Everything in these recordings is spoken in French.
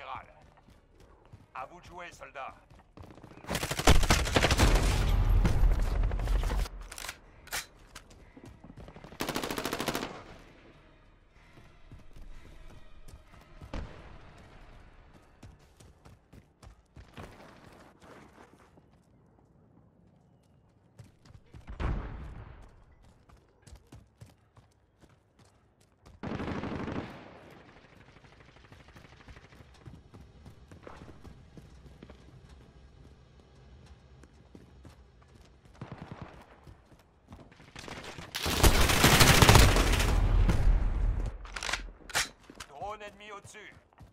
général. À vous de jouer, soldats. Ennemi au-dessus.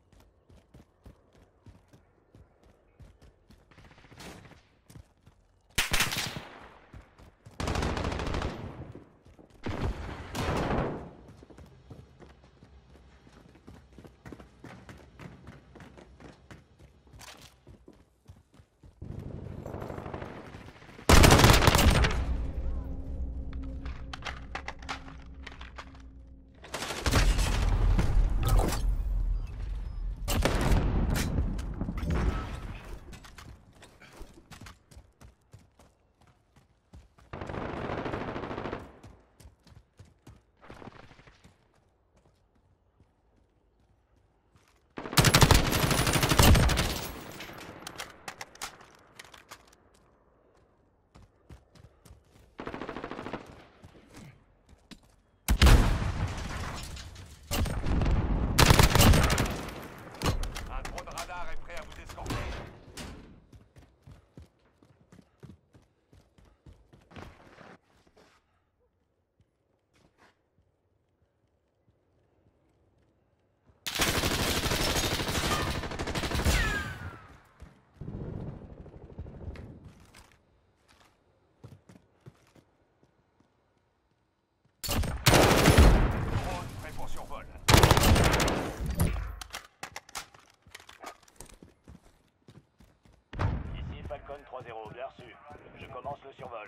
Falcon 3-0, bien reçu. Je commence le survol.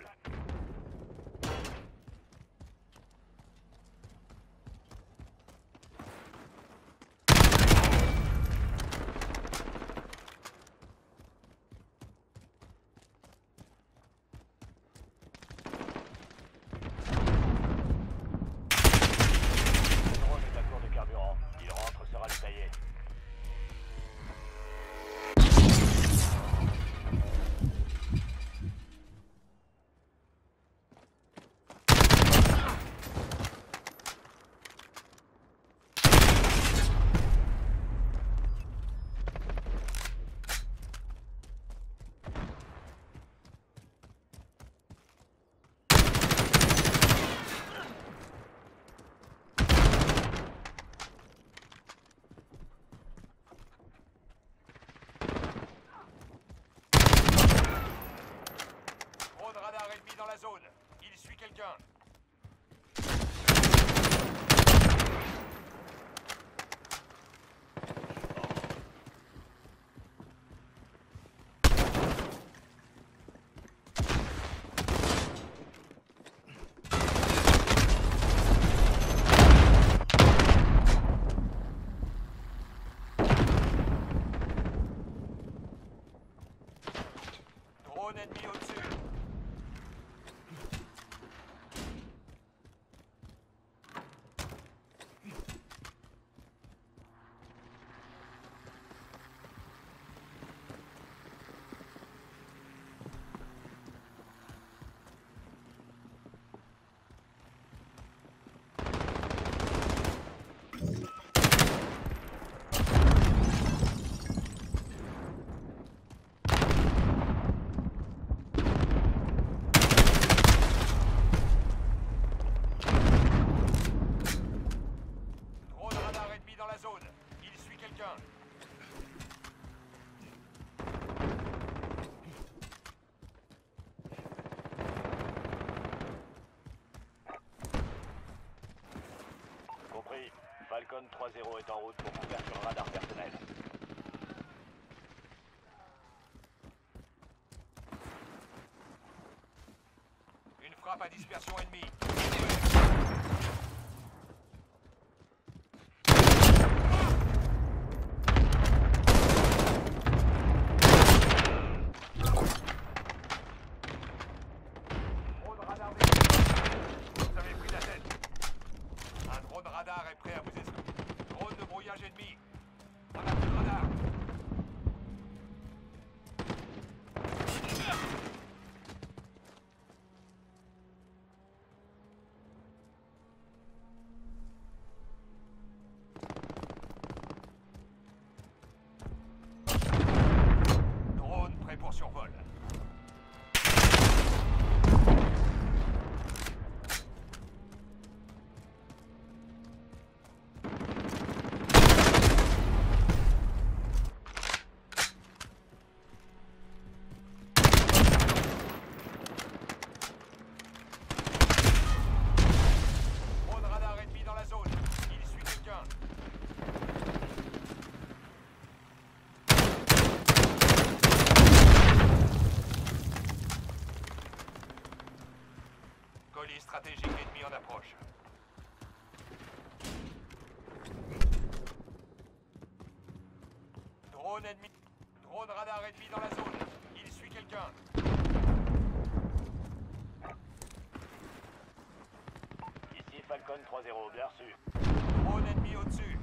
Le drone est à court de carburant. Il rentre, sera détaillé. Radar ennemi dans la zone. Il suit quelqu'un. Drone ennemi au-dessus. Falcon 3-0 est en route pour couverture radar personnel. Une frappe à dispersion ennemie. radar est prêt à vous escorter. Drone de brouillage ennemi. On a plus de radar. Drone prêt pour survol. Drone radar ennemi dans la zone. Il suit quelqu'un. Colis stratégique ennemi en approche. Drone ennemi. Drone radar ennemi dans la zone. Il suit quelqu'un. Ici Falcon 3-0, bien reçu. Drone ennemi au-dessus.